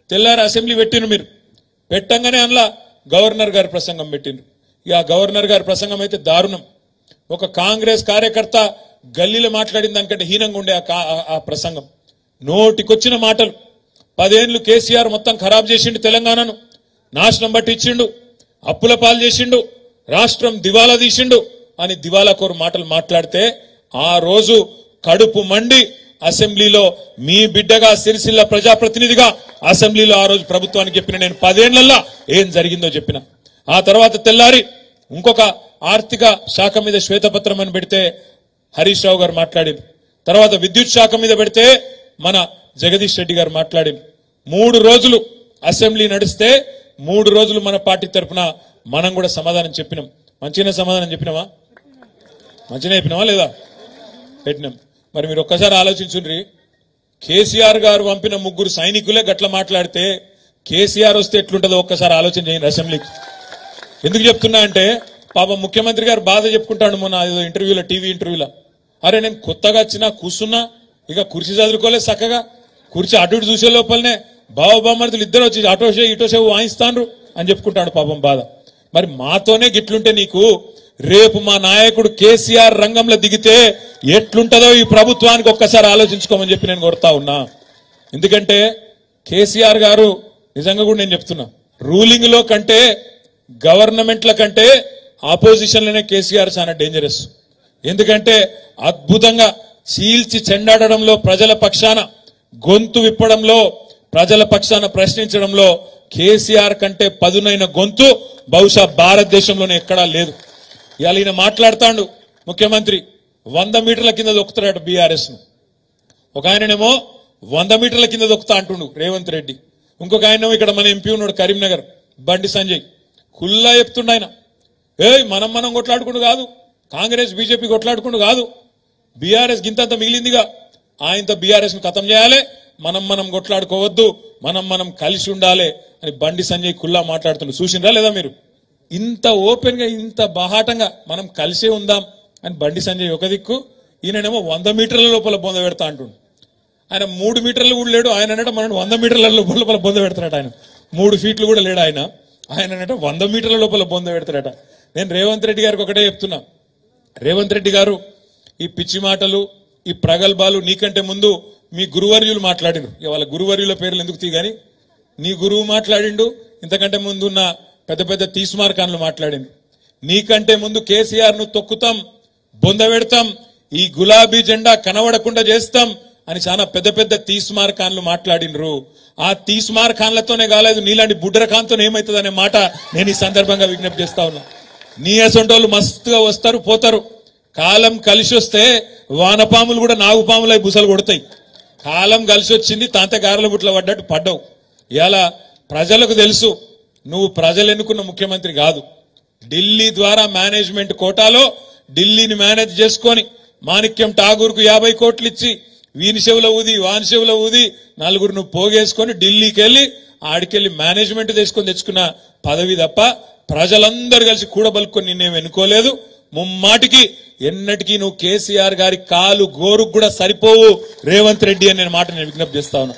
తెల్లారి అసెంబ్లీ పెట్టిండ్రు మీరు పెట్టంగానే అందులో గవర్నర్ గారి ప్రసంగం పెట్టిండ్రు ఇక గవర్నర్ గారి ప్రసంగం అయితే దారుణం ఒక కాంగ్రెస్ కార్యకర్త గల్లీలో మాట్లాడిన దానికంటే హీనంగా ఉండే ఆ ప్రసంగం నోటికొచ్చిన మాటలు 10 ఏళ్లు కేసీఆర్ మొత్తం ఖరాబ్ చేసిండు తెలంగాణను నాశనం పట్టించిండు అప్పుల పాలు చేసిండు రాష్ట్రం దివాలా తీసిండు అని దివాలాకోరు మాటలు మాట్లాడితే ఆ రోజు కడుపు మండి అసెంబ్లీలో మీ బిడ్డగా సిరిసిల్ల ప్రజాప్రతినిధిగా అసెంబ్లీలో ఆ రోజు ప్రభుత్వానికి చెప్పిన నేను 10 ఏళ్లలో ఏం జరిగిందో చెప్పిన ఆ తర్వాత తెల్లారి ఇంకొక ఆర్థిక శాఖ మీద శ్వేతపత్రం అని పెడితే హరీష్ రావు గారు మాట్లాడింది తర్వాత విద్యుత్ శాఖ మీద పెడితే మన జగదీష్ రెడ్డి గారు మాట్లాడింది 3 రోజులు అసెంబ్లీ నడిస్తే 3 రోజులు మన పార్టీ తరఫున మనం కూడా సమాధానం చెప్పినాం మంచిగానే సమాధానం చెప్పినామా మంచిగానే చెప్పినామా లేదా పెట్టినాం మరి మీరు ఒక్కసారి ఆలోచించుండ్రి కేసీఆర్ గారు పంపిన 3 సైనికులే గట్ల మాట్లాడితే కేసీఆర్ వస్తే ఎట్లుంటుందో ఒక్కసారి ఆలోచన చేయండి అసెంబ్లీకి ఎందుకు చెప్తున్నా అంటే పాపం ముఖ్యమంత్రి గారు బాధ చెప్పుకుంటాడు మొన్న ఇంటర్వ్యూలో టీవీ ఇంటర్వ్యూలో అరే నేను కొత్తగా వచ్చినా కూర్చున్నా ఇక కుర్చీ చదువుకోలేదు చక్కగా కుర్చీ అటు ఇటు చూసే లోపలనే బావబామర్దులు ఇద్దరు వచ్చి అటోషే ఇటోషే వాయిస్తాండ్రు అని చెప్పుకుంటాడు పాపం బాధ మరి మాతోనే గిట్లుంటే నీకు రేపు మా నాయకుడు కేసీఆర్ రంగంలో దిగితే ఎట్లుంటదో ఈ ప్రభుత్వానికి ఒక్కసారి ఆలోచించుకోమని చెప్పి నేను కోరుతా ఉన్నా ఎందుకంటే కేసీఆర్ గారు నిజంగా కూడా నేను చెప్తున్నా రూలింగ్ లో కంటే గవర్నమెంట్ల కంటే ఆపోజిషన్ లోనే కేసీఆర్ చాలా డేంజరస్ ఎందుకంటే అద్భుతంగా చీల్చి చెండాడడంలో ప్రజల పక్షాన గొంతు విప్పడంలో ప్రజల పక్షాన ప్రశ్నించడంలో కేసీఆర్ కంటే పదునైన గొంతు బహుశా భారతదేశంలోనే ఎక్కడా లేదు ఇవాళ ఈయన మాట్లాడుతాడు ముఖ్యమంత్రి 100 మీటర్ల కింద దొక్కుతాడట బీఆర్ఎస్ ను ఒక ఆయననేమో 100 మీటర్ల కింద దొక్కుతా అంటుండు రేవంత్ రెడ్డి ఇంకొక ఆయనేమో ఇక్కడ మన ఎంపీ ఉన్నాడు కరీంనగర్ బండి సంజయ్ కుల్లా చెప్తుండ ఆయన మనం కొట్లాడుకుంటూ కాదు కాంగ్రెస్ బీజేపీ కొట్లాడుకుంటూ కాదు బీఆర్ఎస్ గింతంత మిగిలిందిగా ఆయనతో బీఆర్ఎస్ ను ఖతం చేయాలి మనం కొట్లాడుకోవద్దు మనం కలిసి ఉండాలి అని బండి సంజయ్ కుల్లా మాట్లాడుతుండ్రు చూసిండ్రా లేదా మీరు ఇంత ఓపెన్ గా ఇంత బాహాటంగా మనం కలిసే ఉందాం అని బండి సంజయ్ ఒక దిక్కు ఈయననేమో 100 మీటర్ల లోపల బొంద పెడతా అంటుండు ఆయన 3 మీటర్లు కూడా లేడు ఆయన అంటే మనం 100 మీటర్ల లోపల బొంద పెడతాడట ఆయన 3 ఫీట్లు కూడా లేడు ఆయన అంటే 100 మీటర్ల లోపల బొంద పెడతాడట నేను రేవంత్ రెడ్డి గారికి ఒకటే చెప్తున్నా రేవంత్ రెడ్డి గారు ఈ పిచ్చి మాటలు ఈ ప్రగల్భాలు నీకంటే ముందు మీ గురువర్యులు మాట్లాడిండ్రు వాళ్ళ గురువర్యుల పేర్లు ఎందుకు తీగాని నీ గురువు మాట్లాడిండు ఇంతకంటే ముందున్న పెద్ద పెద్ద తీస్మార్కాన్లు మాట్లాడిండు నీకంటే ముందు కేసీఆర్ ను తొక్కుతాం బొంద పెడతాం ఈ గులాబీ జెండా కనబడకుండా చేస్తాం అని చాలా పెద్ద పెద్ద తీస్మార్కాన్లు మాట్లాడిండ్రు ఆ తీస్మార్కాన్లతోనే కాలేదు నీలాంటి బుడ్రఖాన్తో ఏమవుతుంది అనే మాట నేను ఈ సందర్భంగా విజ్ఞప్తి చేస్తా ఉన్నా నీ అసొంటోళ్ళు మస్తుగా వస్తారు పోతారు కాలం కలిసి వస్తే వానపాములు కూడా నాగుపాములై బుసలు కొడతాయి కాలం కలిసి వచ్చింది తాంత గారెల బుట్ల పడ్డట్టు పడ్డావు ఇలా ప్రజలకు తెలుసు నువ్వు ప్రజలు ఎన్నుకున్న ముఖ్యమంత్రి కాదు ఢిల్లీ ద్వారా మేనేజ్మెంట్ కోటాలో ఢిల్లీని మేనేజ్ చేసుకొని మాణిక్యం ఠాగూర్కు 50 కోట్లు ఇచ్చి వీని చెవుల ఊది వాని చెవుల ఊది 4 నువ్వు పోగేసుకొని ఢిల్లీకి వెళ్ళి ఆడికెళ్ళి మేనేజ్మెంట్ తీసుకొని తెచ్చుకున్న పదవి తప్ప ప్రజలందరూ కలిసి కూడబలుకొని నిన్నేం ఎన్నుకోలేదు ముమ్మాటికి ఎన్నటికీ నువ్వు కేసీఆర్ గారి కాలు గోరుకు కూడా సరిపోవు రేవంత్ రెడ్డి అని నేను విజ్ఞప్తి చేస్తా ఉన్నా